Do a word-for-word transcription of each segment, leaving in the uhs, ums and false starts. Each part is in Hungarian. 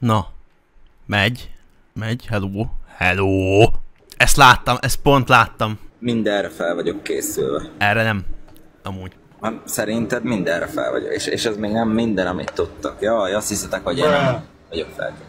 Na, megy, megy, hello, hello. Ezt láttam, ezt pont láttam. Mindenre fel vagyok készülve. Erre nem, amúgy. Szerinted mindenre fel vagyok, és, és ez még nem minden, amit tudtak. Jaj, azt hiszitek, hogy én nem vagyok felkészülve.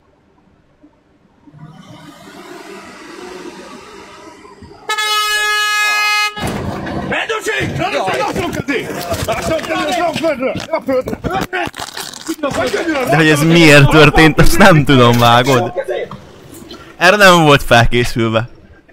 De hogy ez miért történt, azt nem tudom, vágod. Erre nem volt felkészülve.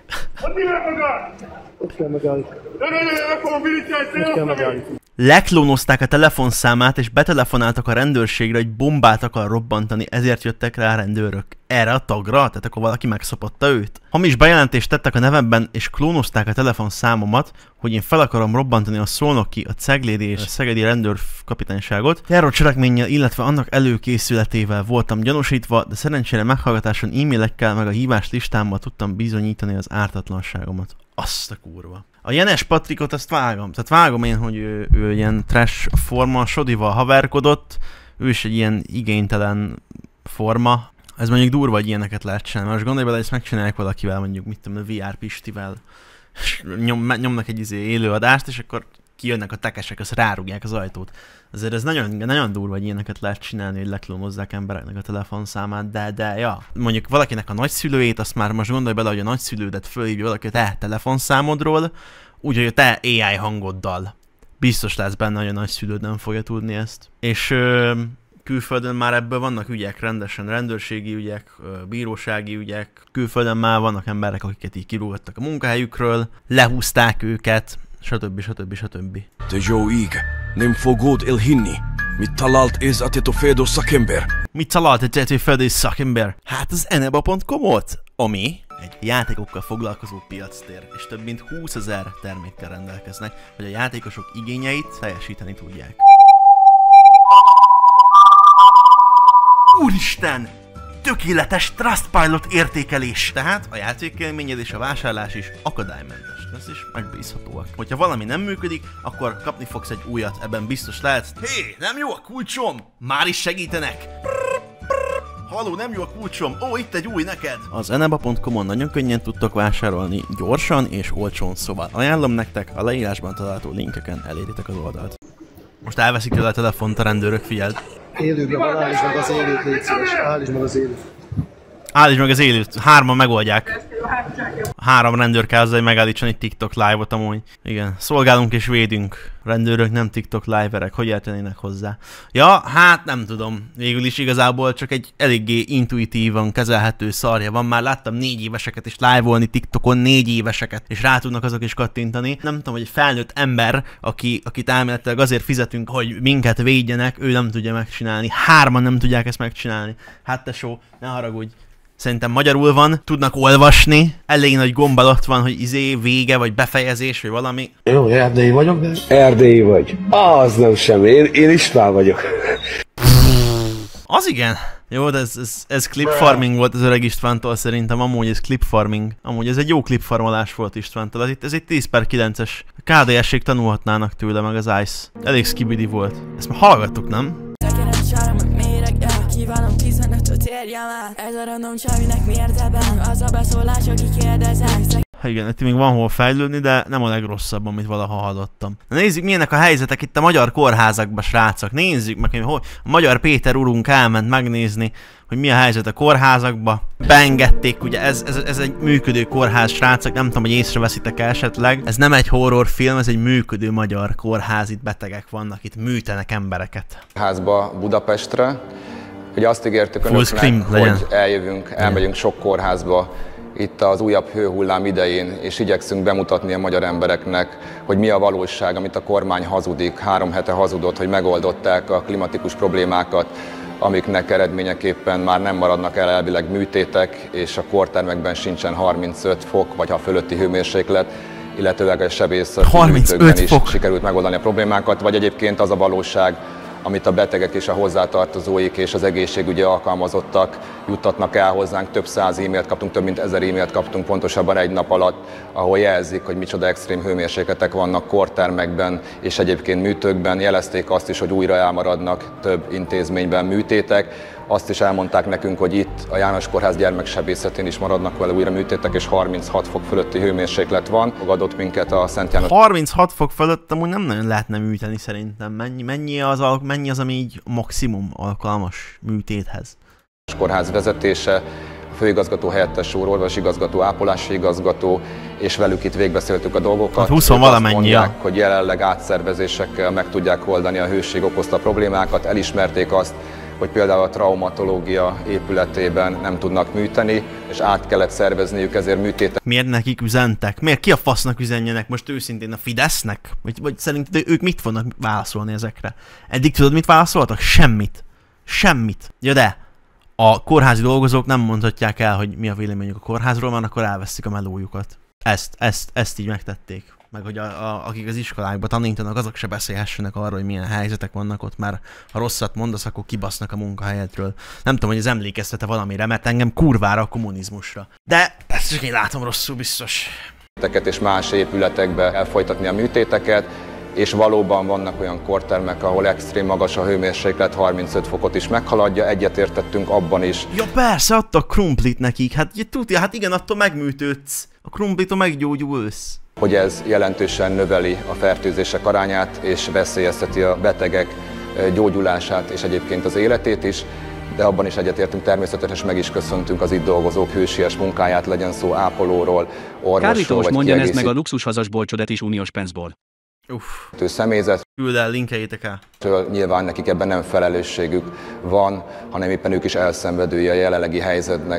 Leklónozták a telefonszámát és betelefonáltak a rendőrségre, hogy bombát akar robbantani, ezért jöttek rá a rendőrök. Erre a tagra? Tehát akkor valaki megszopotta őt? Hamis bejelentést tettek a nevemben és klónozták a telefonszámomat, hogy én fel akarom robbantani a szolnoki, a ceglédi és a szegedi rendőrkapitányságot. Terrorcselekménnyel, illetve annak előkészületével voltam gyanúsítva, de szerencsére meghallgatáson e-mailekkel meg a hívás listámmal tudtam bizonyítani az ártatlanságomat. Azt a kurva. A Jenes Patrikot azt vágom. Tehát vágom én, hogy ő, ő ilyen trash forma, Sodival haverkodott. Ő is egy ilyen igénytelen forma. Ez mondjuk durva, hogy ilyeneket lehet csinálni. Most gondolj bele, ezt megcsinálják valakivel, mondjuk mit tudom, a vé er Pistivel. Nyom, nyomnak egy izé élőadást, és akkor kijönnek a tekesek, azt rárugják az ajtót. Azért ez nagyon, nagyon durva, hogy ilyeneket lehet csinálni, hogy leklónozzák embereknek a telefonszámát, de, de, ja. Mondjuk valakinek a nagyszülőjét, azt már most gondolj bele, hogy a nagyszülődet fölhívja valaki a te telefonszámodról, úgyhogy a te á i hangoddal. Biztos lesz benne, hogy a nagyszülőd nem fogja tudni ezt. És ö, külföldön már ebből vannak ügyek, rendesen rendőrségi ügyek, ö, bírósági ügyek. Külföldön már vannak emberek, akiket így kirúgattak a munkahelyükről, lehúzták őket, stb. stb. stb. تجويق nem fogod elhinni. Mit talált ez a tetofedo szakember? Mit talált a tetofedo szakember? Hát az eneba pont com-ot, ami egy játékokkal foglalkozó piactér, és több mint húszezer termékkel rendelkeznek, hogy a játékosok igényeit teljesíteni tudják. Úristen! Tökéletes Trustpilot értékelés! Tehát a játékélményed és a vásárlás is akadálymentes. Ez is megbízhatóak. Hogyha valami nem működik, akkor kapni fogsz egy újat, ebben biztos lehetsz. Hé, nem jó a kulcsom! Már is segítenek! Halló, nem jó a kulcsom! Ó, itt egy új neked! Az eneba pont com-on nagyon könnyen tudtok vásárolni, gyorsan és olcsón, szóval ajánlom nektek, a leírásban található linkeken eléritek az oldalt. Most elveszik tőle a telefont a rendőrök, figyeld. Élőben van, állítsd meg az élőt, légy szíves, állítsd meg az élőt. Állítsd meg az élőt, hárman megoldják. Három rendőr kell azzal, hogy megállítson egy TikTok live-ot amúgy. Igen, szolgálunk és védünk. Rendőrök nem TikTok live-erek, hogy értenének hozzá? Ja, hát nem tudom. Végül is igazából csak egy eléggé intuitívan kezelhető szarja van. Már láttam négy éveseket is live-olni TikTokon, négy éveseket, és rá tudnak azok is kattintani. Nem tudom, hogy egy felnőtt ember, aki, akit elméletileg azért fizetünk, hogy minket védjenek, ő nem tudja megcsinálni. Hárman nem tudják ezt megcsinálni. Hát tesó, ne haragudj. Szerintem magyarul van, tudnak olvasni, elég nagy gomb alatt van, hogy izé, vége, vagy befejezés, vagy valami. Jó, erdélyi vagyok, de... Erdélyi vagy. Az nem semmi, én, én István vagyok. Az igen. Jó, de ez, ez, ez clip farming volt az öreg Istvántól szerintem, amúgy ez clip farming. Amúgy ez egy jó clip farmolás volt Istvántól, ez, itt, ez egy tíz per kilences. A ká dé es-ség tanulhatnának tőle, meg az Ice. Elég skibidi volt. Ezt már hallgattuk, nem? Kívánom tizenötöt érjem el. Ez a random csavinek miért ebben? Az a beszólás, aki kérdezek. Ha igen, itt még van hol fejlődni, de nem a legrosszabb, amit valaha hallottam. Na nézzük, milyenek a helyzetek itt a magyar kórházakban, srácok. Nézzük meg, hogy a magyar Péter urunk elment megnézni, hogy mi a helyzet a kórházakba. Beengedték, ugye ez, ez, ez egy működő kórház, srácok, nem tudom, hogy észreveszitek -e esetleg. Ez nem egy horrorfilm, ez egy működő magyar kórház, itt betegek vannak, itt műtenek embereket. Házba Budapestre. Ugye azt ígértük önöknek, hogy eljövünk, elmegyünk sok kórházba itt az újabb hőhullám idején, és igyekszünk bemutatni a magyar embereknek, hogy mi a valóság, amit a kormány hazudik. Három hete hazudott, hogy megoldották a klimatikus problémákat, amiknek eredményeképpen már nem maradnak el elvileg műtétek, és a kórtermekben sincsen harmincöt fok, vagy ha fölötti hőmérséklet, illetőleg a sebészműtőkben is fok. Sikerült megoldani a problémákat, vagy egyébként az a valóság, amit a betegek és a hozzátartozóik és az egészségügyi alkalmazottak juttatnak el hozzánk. Több száz e-mailt kaptunk, több mint ezer e-mailt kaptunk pontosabban egy nap alatt, ahol jelzik, hogy micsoda extrém hőmérsékletek vannak kórtermekben és egyébként műtőkben. Jelezték azt is, hogy újra elmaradnak több intézményben műtétek. Azt is elmondták nekünk, hogy itt a János Kórház gyermeksebészetén is maradnak vele újra műtétek, és harminchat fok fölötti hőmérséklet van. Fogadott minket a Szent János... harminchat fok fölött amúgy nem nagyon lehetne műteni szerintem. Mennyi, mennyi, az, mennyi az, ami így maximum alkalmas műtéthez? Kórház vezetése, a főigazgató helyettes úr, orvosigazgató, ápolási igazgató, és velük itt végbeszéltük a dolgokat. Hát húsz valamennyi. Mondják, hogy jelenleg átszervezésekkel meg tudják oldani a hőség okozta problémákat. Elismerték azt, hogy például a traumatológia épületében nem tudnak műteni, és át kellett szervezniük, ezért műtétek. Miért nekik üzentek? Miért ki a fasznak üzenjenek most őszintén a Fidesznek? Vagy, vagy szerinted ők mit fognak válaszolni ezekre? Eddig tudod, mit válaszoltak? Semmit. Semmit. Ja de, a kórházi dolgozók nem mondhatják el, hogy mi a véleményük a kórházról, mert akkor elvesztik a melójukat. Ezt, ezt, ezt így megtették. Meg hogy a, a, akik az iskolákban tanítanak, azok se beszélhessenek arról, hogy milyen helyzetek vannak ott, mert ha rosszat mondasz, akkor kibasznak a munkahelyedről. Nem tudom, hogy ez emlékeztet-e valamire, mert engem kurvára a kommunizmusra. De ezt csak én látom rosszul, biztos. És más épületekbe elfolytatni a műtéteket, és valóban vannak olyan kórtermek, ahol extrém magas a hőmérséklet, harmincöt fokot is meghaladja, egyetértettünk abban is. Ja persze, adtak krumplit nekik, hát tudja, hát igen, attól megműtődsz, a krumplitól meggyógyulsz. Hogy ez jelentősen növeli a fertőzések arányát, és veszélyezteti a betegek gyógyulását, és egyébként az életét is, de abban is egyetértünk természetesen, és meg is köszöntünk az itt dolgozók hősies munkáját, legyen szó ápolóról, orvosról, Kárítós, mondja ez meg a luxushazas bolcsodet is uniós pénzból. Uff. Személyzet. Küld el, linkeljétek el. Nyilván nekik ebben nem felelősségük van, hanem éppen ők is elszenvedői a jelenlegi helyzetnek.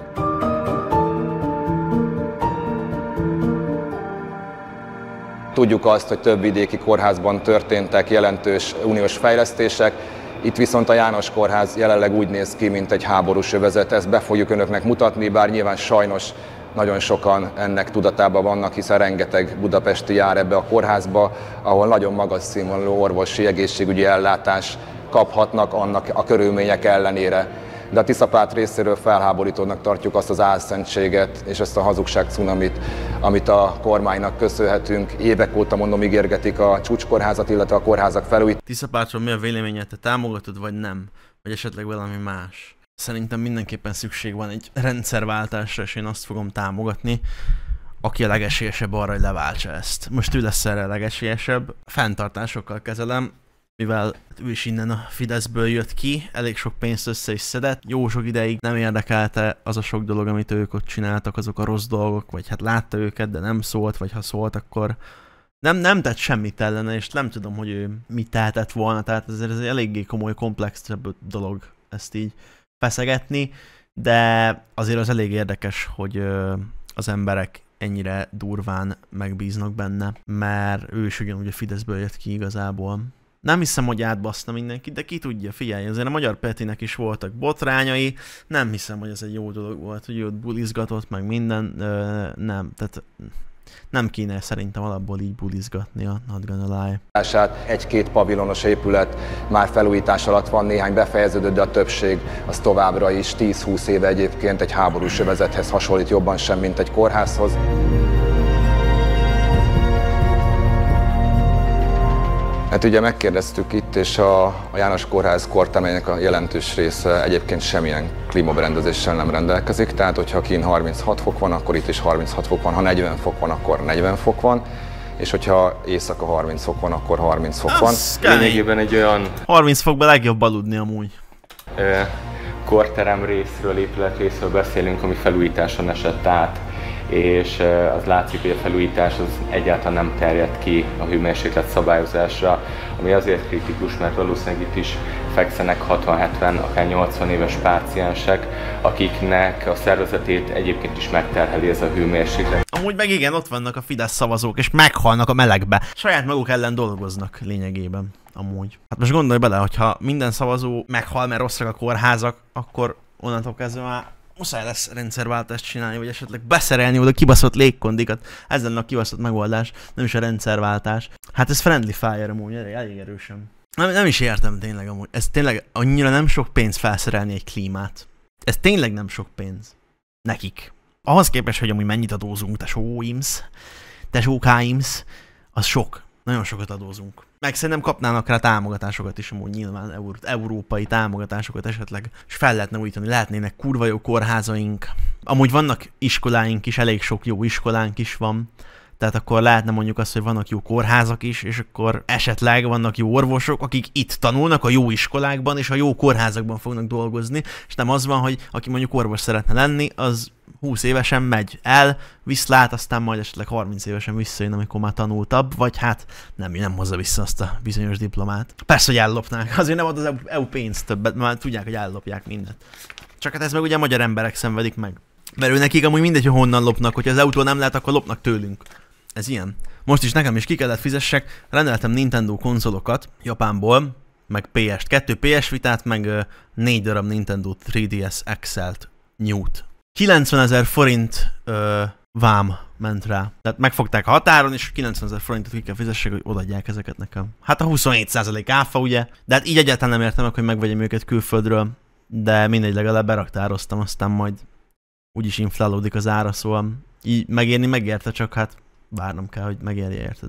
Tudjuk azt, hogy több vidéki kórházban történtek jelentős uniós fejlesztések, itt viszont a János Kórház jelenleg úgy néz ki, mint egy háborús övezet, ezt be fogjuk önöknek mutatni, bár nyilván sajnos nagyon sokan ennek tudatában vannak, hiszen rengeteg budapesti jár ebbe a kórházba, ahol nagyon magas színvonalú orvosi egészségügyi ellátás kaphatnak annak a körülmények ellenére. De a Tiszapát részéről felháborítónak tartjuk azt az álszentséget és ezt a hazugság cunamit, amit a kormánynak köszönhetünk. Évek óta mondom, ígérgetik a csúcskórházat, illetve a kórházak felújítását. Tiszapátról mi a véleményed? Te támogatod vagy nem? Vagy esetleg valami más? Szerintem mindenképpen szükség van egy rendszerváltásra, és én azt fogom támogatni, aki a legesélyesebb arra, hogy leváltsa ezt. Most ő lesz erre a legesélyesebb. Fenntartásokkal kezelem, mivel ő is innen a Fideszből jött ki, elég sok pénzt össze is szedett. Jó sok ideig nem érdekelte az a sok dolog, amit ők ott csináltak, azok a rossz dolgok, vagy hát látta őket, de nem szólt, vagy ha szólt, akkor nem, nem tett semmit ellene, és nem tudom, hogy ő mit tehetett volna, tehát ez, ez egy eléggé komoly, komplexebb dolog ezt így feszegetni, de azért az elég érdekes, hogy az emberek ennyire durván megbíznak benne, mert ő is ugyanúgy a Fideszből jött ki igazából. Nem hiszem, hogy átbaszna mindenkit, de ki tudja, figyelj, azért a Magyar Petinek is voltak botrányai, nem hiszem, hogy ez egy jó dolog volt, hogy őt bulizgatott, meg minden, ö, nem, tehát nem kéne szerintem alapból így bulizgatni a Not Gonna Lie. Egy-két pavilonos épület már felújítás alatt van, néhány befejeződött, de a többség az továbbra is tíz-húsz éve egyébként egy háborús övezethez hasonlít jobban sem, mint egy kórházhoz. Hát ugye megkérdeztük itt, és a, a János Kórház kortermének a jelentős része egyébként semmilyen klímaberendezéssel nem rendelkezik, tehát hogyha kint harminchat fok van, akkor itt is harminchat fok van, ha negyven fok van, akkor negyven fok van, és hogyha éjszaka harminc fok van, akkor harminc fok van. Lényegében egy olyan... harminc fokban legjobb aludni amúgy. Ö, korterem részről, épületrészről beszélünk, ami felújításon esett át, és az látszik, hogy a felújítás az egyáltalán nem terjed ki a hőmérséklet szabályozásra, ami azért kritikus, mert valószínűleg itt is fekszenek hatvan-hetven, akár nyolcvan éves páciensek, akiknek a szervezetét egyébként is megterheli ez a hőmérséklet. Amúgy meg igen, ott vannak a Fidesz szavazók, és meghalnak a melegbe. Saját maguk ellen dolgoznak lényegében, amúgy. Hát most gondolj bele, hogyha minden szavazó meghal, mert rosszak a kórházak, akkor onnantól kezdve már muszáj lesz rendszerváltást csinálni, vagy esetleg beszerelni oda kibaszott légkondikat. Ez lenne a kibaszott megoldás, nem is a rendszerváltás. Hát ez friendly fire amúgy, elég erősen. Nem, nem is értem tényleg amúgy. Ez tényleg annyira nem sok pénz felszerelni egy klímát. Ez tényleg nem sok pénz. Nekik. Ahhoz képest, hogy amúgy mennyit adózunk, tesóims, tesókáims, az sok. Nagyon sokat adózunk. Meg szerintem kapnának rá támogatásokat is, amúgy nyilván euró, európai támogatásokat esetleg, és fel lehetne újítani, lehetnének kurva jó kórházaink. Amúgy vannak iskoláink is, elég sok jó iskolánk is van, tehát akkor lehetne mondjuk azt, hogy vannak jó kórházak is, és akkor esetleg vannak jó orvosok, akik itt tanulnak a jó iskolákban, és a jó kórházakban fognak dolgozni, és nem az van, hogy aki mondjuk orvos szeretne lenni, az húsz évesen megy el, viszlát, aztán majd esetleg harminc évesen visszajön, amikor már tanultabb, vagy hát nem, nem hozza vissza azt a bizonyos diplomát. Persze, hogy ellopnák, azért nem ad az é u pénzt többet, mert tudják, hogy ellopják mindent. Csak hát ez meg ugye a magyar emberek szenvedik meg. Mert ő nekik amúgy mindegy, hogy honnan lopnak, hogyha az é u-tól nem lehet, akkor lopnak tőlünk. Ez ilyen. Most is nekem is ki kellett fizessek, rendeltem Nintendo konzolokat Japánból, meg pé est, kettő pé es Vitát, meg uh, négy darab Nintendo három dé es iksz el-t, New-t. kilencvenezer forint uh, vám ment rá. Tehát megfogták a határon, és kilencvenezer forintot ki kell fizessek, hogy odaadják ezeket nekem. Hát a huszonhét százalék áfa, ugye? De hát így egyáltalán nem értem meg, hogy megvegyem őket külföldről. De mindegy, legalább beraktároztam, aztán majd úgyis inflálódik az ára, szóval így megérni megérte, csak hát várnom kell, hogy megérje, érted?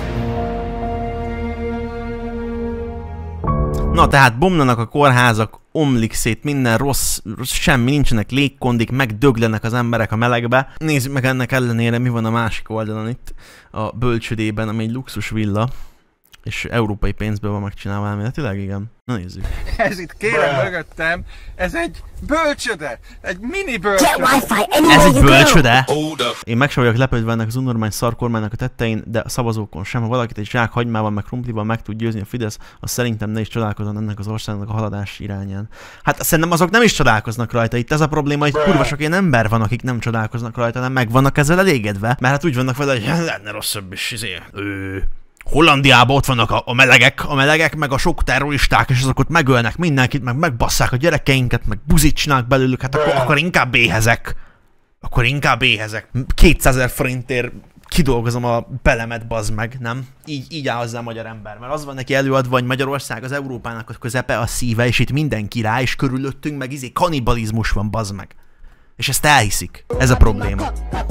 Na tehát bomlanak a kórházak, omlik szét minden rossz, rossz, semmi, nincsenek légkondik, megdöglenek az emberek a melegbe. Nézzük meg ennek ellenére, mi van a másik oldalon itt, a bölcsödében, ami egy luxus villa. És európai pénzből van megcsinálva elméletileg, igen. Na nézzük. Ez itt kérem mögöttem, ez egy bölcsöde, egy mini bölcsöde. Ez egy bölcsöde? Én meg sem vagyok lepődve ennek az unnormány szarkormánynak a tettein, de a szavazókon sem. Ha valakit egy zsák hagymával meg krumplival meg tud győzni a Fidesz, az szerintem ne is csodálkozzon ennek az országnak a haladás irányán. Hát szerintem azok nem is csodálkoznak rajta. Itt ez a probléma, hogy kurva sok ilyen ember van, akik nem csodálkoznak rajta, nem meg vannak ezzel elégedve. Mert hát úgy vannak vele, hogy lenne rosszabb is, izé. Ő... Hollandiában ott vannak a, a melegek, a melegek, meg a sok terroristák, és azok ott megölnek mindenkit, meg megbasszák a gyerekeinket, meg buzit csinálnak belőlük, hát akkor, akkor inkább éhezek. Akkor inkább éhezek. kétszázezer forintért kidolgozom a belemet, bazd meg, nem? Így, így áll hozzá a magyar ember, mert az van neki előadva, hogy Magyarország az Európának a közepe, a szíve, és itt minden király, és körülöttünk meg izé kanibalizmus van, bazd meg. És ezt elhiszik. Ez a probléma.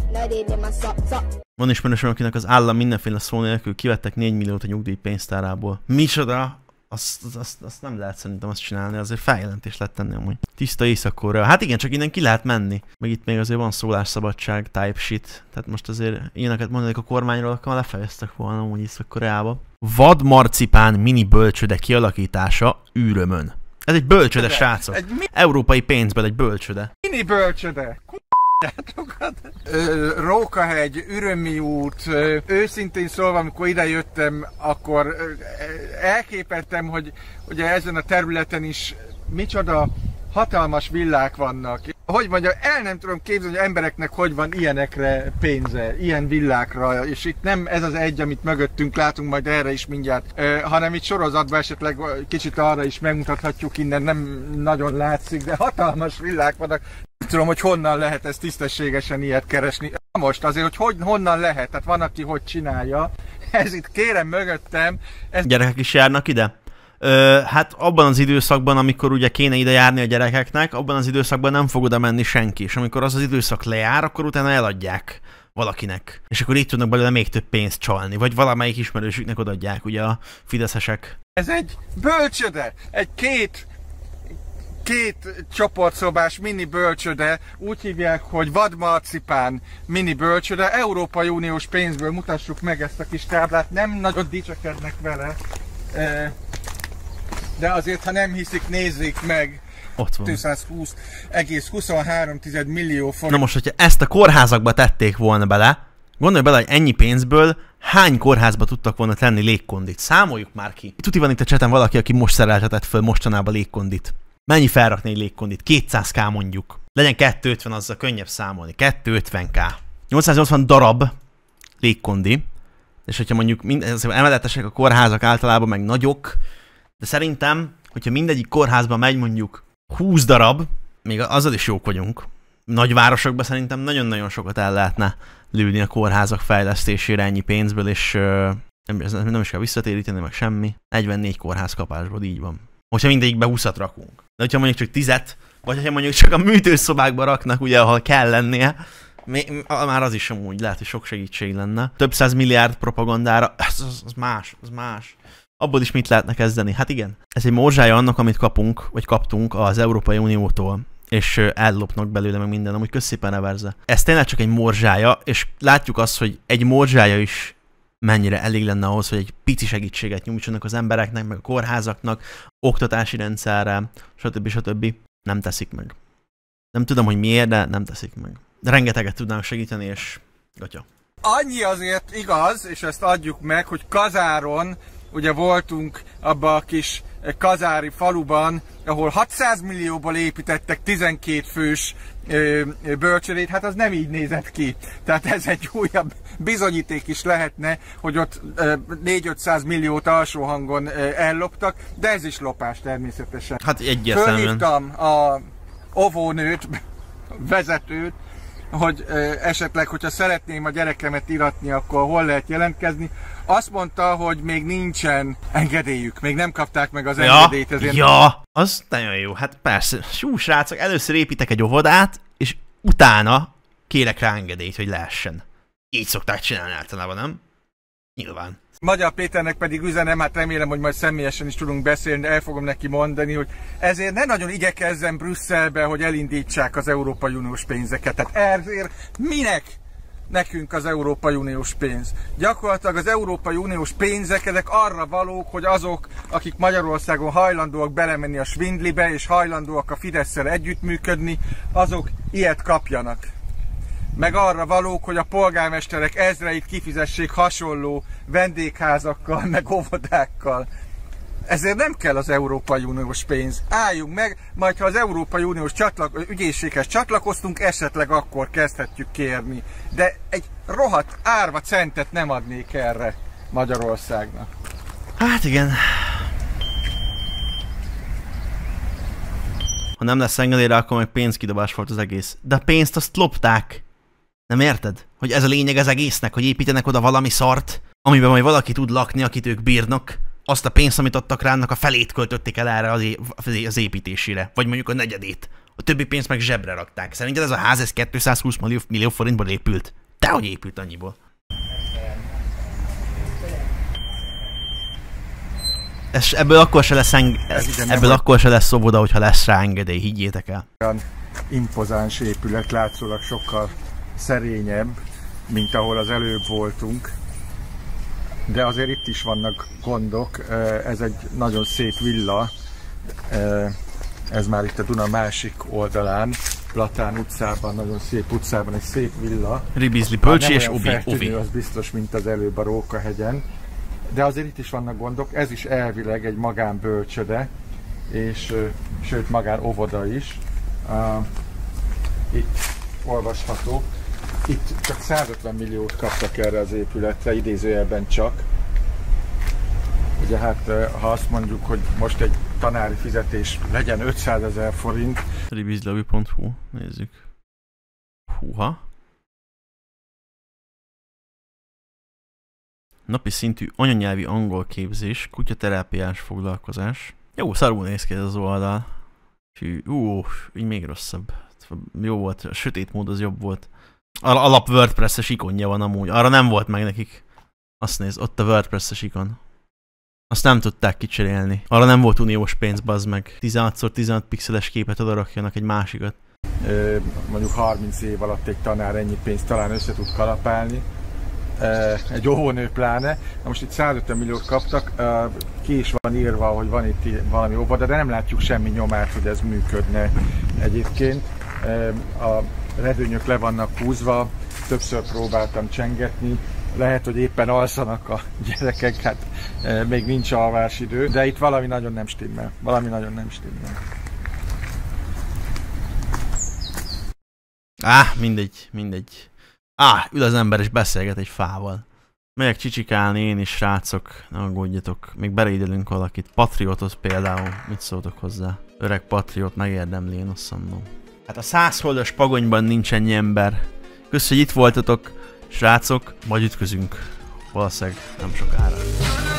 Van ismerősöm, akinek az állam mindenféle szó nélkül kivettek négy milliót a nyugdíjpénztárából. Micsoda? Azt, azt, azt nem lehet szerintem azt csinálni, azért feljelentést lehet tenni amúgy. Tiszta Észak-Korea. Hát igen, csak innen ki lehet menni. Meg itt még azért van szólásszabadság, type shit. Tehát most azért ilyeneket mondanék a kormányról, akkor lefejeztek volna amúgy Észak-Koreába. Vadmarcipán mini bölcsöde kialakítása űrömön. Ez egy bölcsöde, srácok. Egy mi... Európai pénzből egy bölcsöde. Mini bölcsöde. Rókahegy, Ürömi út, őszintén szólva, amikor ide jöttem, akkor elképeltem, hogy ugye ezen a területen is micsoda hatalmas villák vannak. Hogy mondjam, el nem tudom képzelni, hogy embereknek hogy van ilyenekre pénze, ilyen villákra, és itt nem ez az egy, amit mögöttünk látunk, majd erre is mindjárt, hanem itt sorozatban esetleg kicsit arra is megmutathatjuk, innen nem nagyon látszik, de hatalmas villák vannak. Nem tudom, hogy honnan lehet ezt tisztességesen ilyet keresni. Most azért, hogy, hogy honnan lehet, tehát van, aki hogy csinálja. Ez itt kérem mögöttem. Ez... Gyerekek is járnak ide? Ö, hát abban az időszakban, amikor ugye kéne ide járni a gyerekeknek, abban az időszakban nem fog oda menni senki. És amikor az az időszak lejár, akkor utána eladják valakinek. És akkor így tudnak belőle még több pénzt csalni. Vagy valamelyik ismerősüknek odaadják, ugye a fideszesek. Ez egy bölcsöde, egy két... Két csoportszobás mini bölcsöde, úgy hívják, hogy vadmarcipán mini bölcsöde, Európai Uniós pénzből mutassuk meg ezt a kis táblát, nem nagyon dicsekednek vele, de azért, ha nem hiszik, nézzék meg. Ott van. kétszázhúsz egész huszonhárom millió forint. Na most, hogyha ezt a kórházakba tették volna bele, gondolj bele, hogy ennyi pénzből hány kórházba tudtak volna tenni légkondit. Számoljuk már ki. Tuti van itt a cseten valaki, aki most szereltetett föl mostanában légkondit. Mennyi felrakni egy légkondit? kétszáz k mondjuk. Legyen kétszázötven, azzal könnyebb számolni. kétszázötven k. nyolcszáznyolcvan darab légkondi. És hogyha mondjuk mind, emeletesek a kórházak általában, meg nagyok, de szerintem, hogyha mindegyik kórházba megy mondjuk húsz darab, még azzal is jók vagyunk. Nagyvárosokban szerintem nagyon-nagyon sokat el lehetne lőni a kórházak fejlesztésére ennyi pénzből, és uh, nem, nem is kell visszatéríteni, meg semmi. negyvennégy kórház kapásból, így van. Hogyha mindegyikbe húszat rakunk. De hogyha mondjuk csak tízet, vagy hogyha mondjuk csak a műtőszobákba raknak, ugye, ahol kell lennie, már az is amúgy lehet, hogy sok segítség lenne. Több száz milliárd propagandára, ez az, az más, az más. Abból is mit lehetne kezdeni? Hát igen. Ez egy morzsája annak, amit kapunk, vagy kaptunk az Európai Uniótól. És ellopnak belőle meg minden, amúgy közszépen everze. Ez tényleg csak egy morzsája, és látjuk azt, hogy egy morzsája is mennyire elég lenne ahhoz, hogy egy pici segítséget nyújtsanak az embereknek, meg a kórházaknak, oktatási rendszerre, stb. stb. Nem teszik meg. Nem tudom, hogy miért, de nem teszik meg. De rengeteget tudnának segíteni, és gatya. Annyi azért igaz, és ezt adjuk meg, hogy Kazáron, ugye voltunk abban a kis kazári faluban, ahol hatszáz millióból építettek tizenkét fős ö, bölcsödét, hát az nem így nézett ki. Tehát ez egy újabb bizonyíték is lehetne, hogy ott négy-ötszáz milliót alsó hangon ö, elloptak, de ez is lopás természetesen. Hát egyértelműen. Fölhívtam a óvónőt, vezetőt, hogy ö, esetleg, hogyha szeretném a gyerekemet iratni, akkor hol lehet jelentkezni. Azt mondta, hogy még nincsen engedélyük, még nem kapták meg az ja, engedélyt. Ezért ja, az nagyon jó. Hát persze, sú, srácok, először építek egy óvodát, és utána kérek rá engedélyt, hogy lehessen. Így szokták csinálni általában, nem? Nyilván. Magyar Péternek pedig üzenem, hát remélem, hogy majd személyesen is tudunk beszélni, de el fogom neki mondani, hogy ezért ne nagyon igyekezzen Brüsszelbe, hogy elindítsák az Európai Uniós pénzeket. Tehát ezért minek nekünk az Európai Uniós pénz? Gyakorlatilag az Európai Uniós pénzek ezek arra valók, hogy azok, akik Magyarországon hajlandóak belemenni a svindlibe, és hajlandóak a Fidesszel együttműködni, azok ilyet kapjanak. Meg arra valók, hogy a polgármesterek ezreit kifizessék hasonló vendégházakkal, meg óvodákkal. Ezért nem kell az Európai Uniós pénz. Álljunk meg, majd ha az Európai Uniós csatlak, ügyészséghez csatlakoztunk, esetleg akkor kezdhetjük kérni. De egy rohadt árva centet nem adnék erre Magyarországnak. Hát igen. Ha nem lesz engedélyre, akkor meg pénzkidobás volt az egész. De a pénzt azt lopták. Nem érted? Hogy ez a lényeg az egésznek, hogy építenek oda valami szart, amiben majd valaki tud lakni, akit ők bírnak. Azt a pénzt, amit adtak rá, annak a felét költötték el erre az, é az építésére. Vagy mondjuk a negyedét. A többi pénzt meg zsebre rakták. Szerinted ez a ház ez kétszázhúsz millió, millió forintból épült? Dehogy épült annyiból. Ez, ebből akkor se lesz, eng ebből akkor se lesz óvoda, hogyha lesz rá engedély, higgyétek el. Olyan impozáns épület, látszólag sokkal szerényebb, mint ahol az előbb voltunk. De azért itt is vannak gondok. Ez egy nagyon szép villa. Ez már itt a Duna másik oldalán, Platán utcában, nagyon szép utcában, egy szép villa. Ribizli, Pölcsi és Obi. Obi. Az biztos, mint az előbb a Rókahegyen. De azért itt is vannak gondok. Ez is elvileg egy magánbölcsöde, és sőt magán óvoda is. Itt olvasható. Itt csak százötven milliót kaptak erre az épületre, idézőjelben csak. Ugye hát, ha azt mondjuk, hogy most egy tanári fizetés legyen ötszázezer forint. ribizlavi pont hu, nézzük. Húha. Napi szintű anyanyelvi angol képzés, kutyaterápiás foglalkozás. Jó, szarul néz ki ez az oldal. Hű, ú, így még rosszabb. Jó volt, a sötét mód az jobb volt. Alap WordPress-es ikonja van amúgy. Arra nem volt meg nekik. Azt nézd, ott a WordPress-es ikon. Azt nem tudták kicserélni. Arra nem volt uniós pénz, bazd meg. tizenhat szor tizenhat pixeles képet oda rakjanak egy másikat. Ö, mondjuk harminc év alatt egy tanár ennyi pénzt talán össze tud kalapálni. Ö, egy óvónő pláne. Na most itt százötven milliót kaptak. Ö, ki is van írva, hogy van itt valami óvoda, de nem látjuk semmi nyomát, hogy ez működne egyébként. Ö, a redőnyök le vannak húzva, többször próbáltam csengetni, lehet, hogy éppen alszanak a gyerekek, hát e, még nincs alvásidő, de itt valami nagyon nem stimmel, valami nagyon nem stimmel. Á, mindegy, mindegy. Á, ül az ember és beszélget egy fával. Megyek csicsikálni én is, srácok, ne aggódjatok, még belédelünk valakit. Patriotot például, mit szóltok hozzá? Öreg patriot megérdemli, én azt mondom. Hát a százholdas pagonyban nincs ennyi ember. Kösz, hogy itt voltatok, srácok, majd ütközünk. Valószínűleg nem sokára.